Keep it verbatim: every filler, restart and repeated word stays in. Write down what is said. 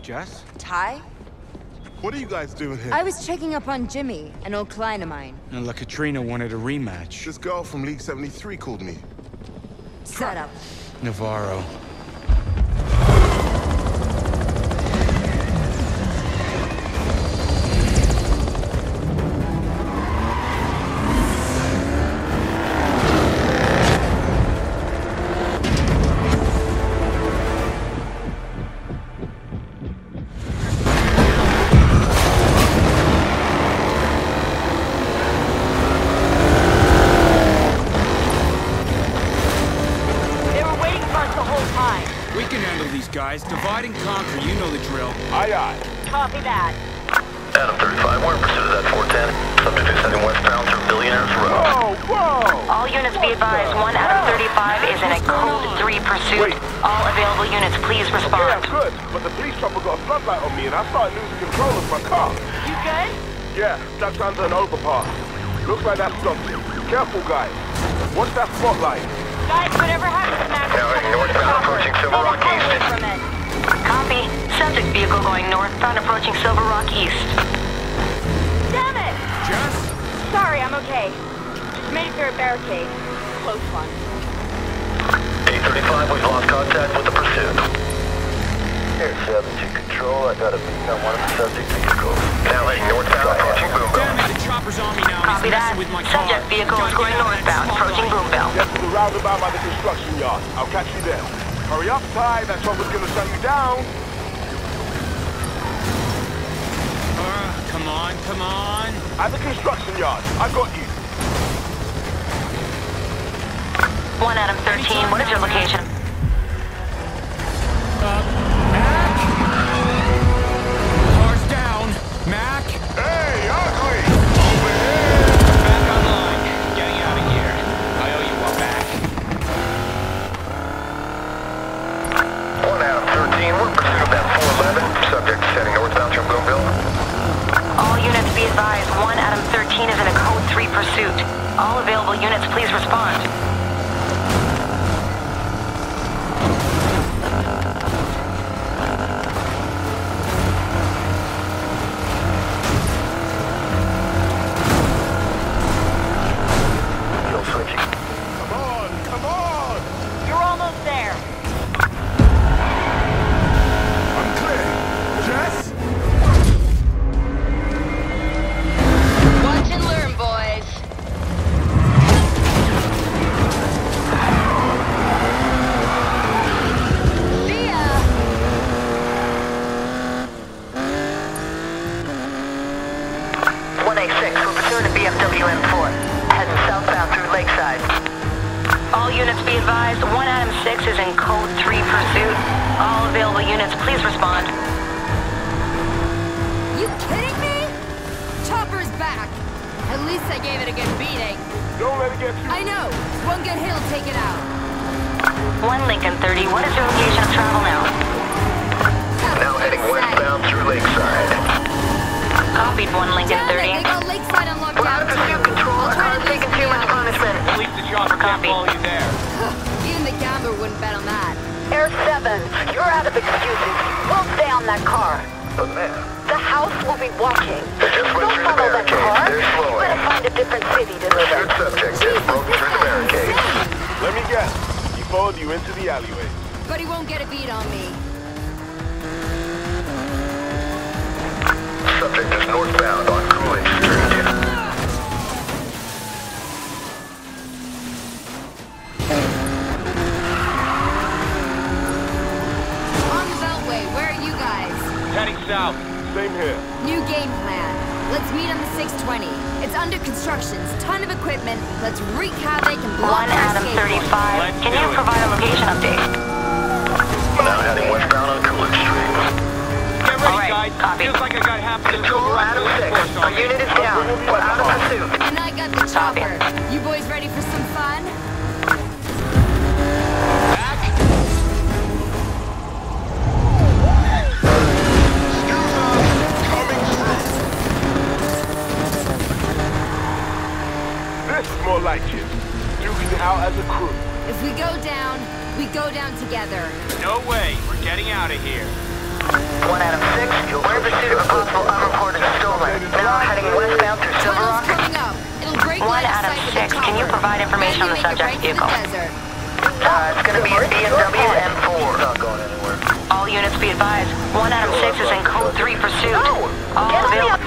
Jess? Ty? What are you guys doing here? I was checking up on Jimmy, an old client of mine. And La Katrina wanted a rematch. This girl from League seventy-three called me. Set up. Navarro. Guys, divide and conquer, you know the drill. Aye, aye. Copy that. Adam thirty-five, we're in pursuit of that four ten. Subject is heading westbound through Billionaires Road. Whoa, whoa! All units be advised, one Adam thirty-five is in a code three pursuit. Wait. All available units, please Yeah, respond. I'm good, but the police chopper got a floodlight on me and I started losing control of my car. You good? Yeah, stuck under an overpass. Looks like that stopped it. Careful, guys. What's that spotlight? Guys, whatever happens to Max, Now heading northbound, approaching Silver Rock stay the hell away East. from it. Copy. Subject vehicle going northbound, approaching Silver Rock East. Damn it! Jess? Sorry, I'm okay. Just made it through a barricade. Close one. eight thirty-five, we've lost contact with the pursuit. Here, seven to control. I got a beacon on one of the subject vehicles. Now heading northbound, approaching Boomville. Damn it, the chopper's on me now. Copy He's that. messing with my car. Subject vehicle is Gotta going get out of that northbound, approaching spotlight. Boomville. Get to the roundabout by the construction yard. I'll catch you there. Hurry up, Ty. That chopper's gonna shut you down. Uh, come on, come on. At the construction yard. I got you. one Adam thirteen, what is your location? Uh, Mac? Car's down. Mac? Hey, ugly! Over here! Back online. Getting out of here. I owe you one back. one Adam thirteen, we're in pursuit of that four eleven. Subject is heading northbound through Boomville. All units be advised, one Adam thirteen is in a code three pursuit. All available units, please respond. Fuel switching. Come on, come on! You're almost there. I'm clear. Jess? Watch and learn, boys. See ya! one A six, we're pursuing a B M W M four. Heading southbound through Lakeside. All units be advised, one Adam six is in code three pursuit. All available units, please respond. You kidding me? Chopper's back. At least I gave it a good beating. Don't let it get you. I know. One good hit'll take it out. one Lincoln thirty, what is your location of travel now? Now heading westbound through Lakeside. Copied, one Lincoln Damn thirty. it, they got Lakeside on We're lockdown out of pursuit too. control. I'll Our try car's to taking too much punishment. At least the chopper can't Copy. follow you there. Even the gambler wouldn't bet on that. Air seven, you're out of excuses. We'll stay on that car. But man, The house will be watching. they just went Don't through the follow that barricade. car. They're You slowing. better find a different city to live in. Pursuit subject has broken through the barricade. Let me guess. He followed you into the alleyway. But he won't get a beat on me. Subject is northbound on Coolidge Street. On the Beltway, where are you guys? Heading south. Same here. New game plan. Let's meet on the six twenty. It's under construction, ton of equipment. Let's wreak havoc and block one their Adam escape thirty-five. Let's Can do you it. provide a location update? Now heading westbound on Coolidge Street. Get ready, All right, guys. copy. Feels like I got half the Control Silver Rock Adam police six. force on Our me. unit is down. We're out of pursuit. And I got the chopper. You boys ready for some fun? Back. This is more like it. Duking it out as a crew. If we go down, we go down together. No way. We're getting out of here. One Adam six, we're in pursuit of a possible unreported stolen. Now heading westbound through Silver Tunnel's Rock. coming up. It'll break One line of Adam sight with six, the can you chopper. provide information on the Then you make it subject right to vehicle? the desert. Uh, it's gonna be a B M W M four. Not going anywhere. All units be advised, one Adam six is in code three pursuit. No! All Get on the available